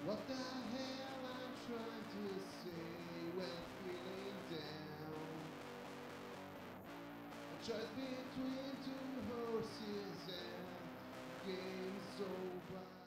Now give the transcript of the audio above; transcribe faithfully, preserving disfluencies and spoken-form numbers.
What the hell I'm trying to say when feeling down? A choice between two horses and games over.